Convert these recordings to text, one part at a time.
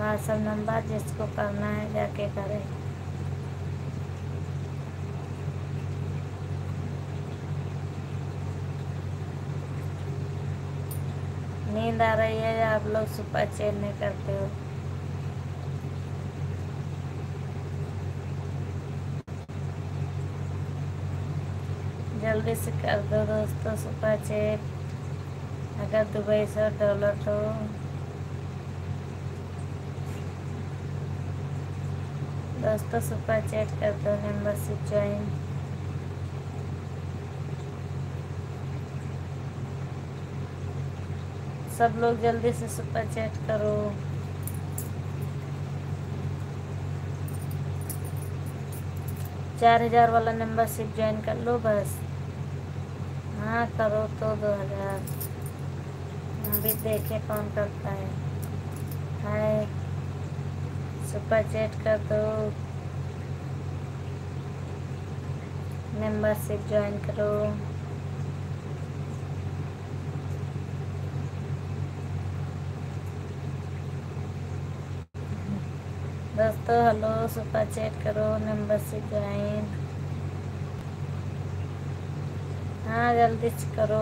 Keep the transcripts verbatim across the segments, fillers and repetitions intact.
WhatsApp number, जिसको करना है जाके करें। नींद आ रही है या आप लोग सुपर चैट नहीं करते हो? जल्दी से कर दो दोस्तों सुपर चैट, अगर दुबई से डॉलर तो। दोस्तों सुपर चैट कर दो, मेंबरशिप ज्वाइन। सब लोग जल्दी से सुपर चैट करो। चार हजार वाला मेंबरशिप ज्वाइन कर लो बस। हाँ करो तो दो हजार, हम भी देखे कौन करता है। हाय, सुपर चैट कर दो, मेंबरशिप ज्वाइन करो। दोस्तों हेलो, सुपर चैट करो, मेंबरशिप ज्वाइन। हाँ जल्दी से करो।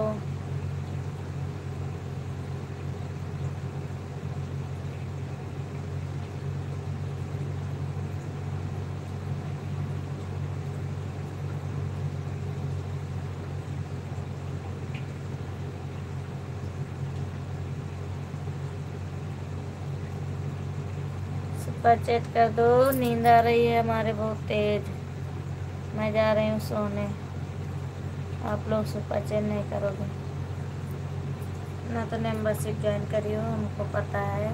सुपर चैट कर दो, नींद आ रही है हमारे बहुत तेज, मैं जा रही हूँ सोने। आप लोग सुपर चैट नहीं करोगे ना तो मेंबरशिप ज्वाइन करियो, हमको पता है।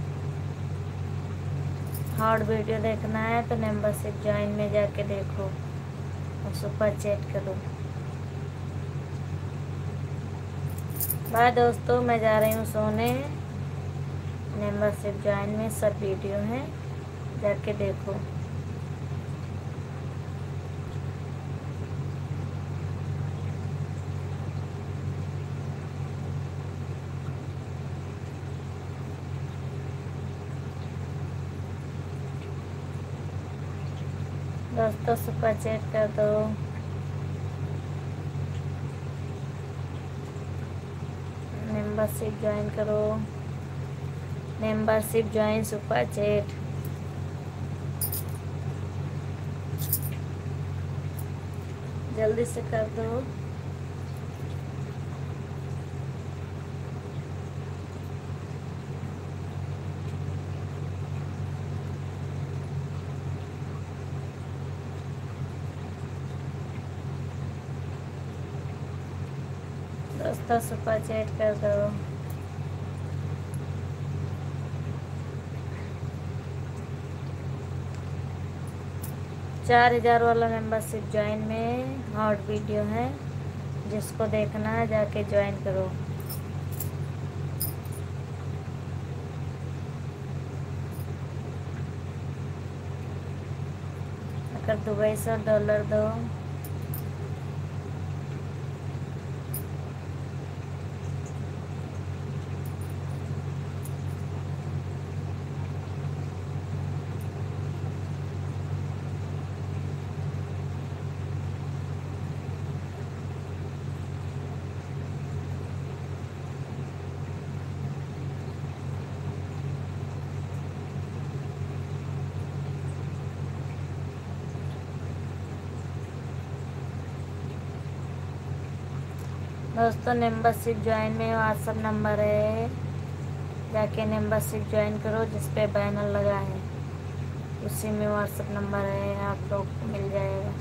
हॉट वीडियो देखना है तो मेंबरशिप ज्वाइन में जाके देखो और सुपर चैट करो। बाय दोस्तों, मैं जा रही हूँ सोने। मेंबरशिप ज्वाइन में सब वीडियो हैं, जाके देखो। दोस्तों सुपर चैट कर दो। मेंबरशिप ज्वाइन करो, मेंबरशिप ज्वाइन सुपर चैट। जल्दी से कर दो। दोस्तों सुपर चैट कर दो। चार हजार वाला मेंबरशिप ज्वाइन में हॉट वीडियो है, जिसको देखना है जाके ज्वाइन करो। अगर दुबई से डॉलर दो। दोस्तों मेंबरशिप ज्वाइन में व्हाट्सएप नंबर है, जाके मेंबरशिप ज्वाइन करो, जिस पे बैनर लगा है उसी में व्हाट्सएप नंबर है, आप लोग को मिल जाएगा।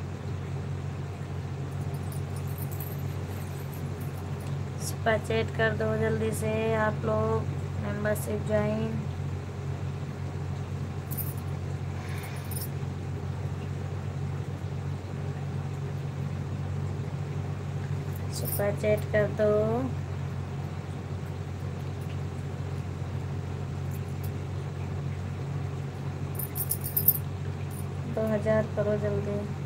सुपर चैट कर दो जल्दी से आप लोग, मेंबरशिप ज्वाइन। सुपर चैट कर दो। दो हजार करो जल्दी।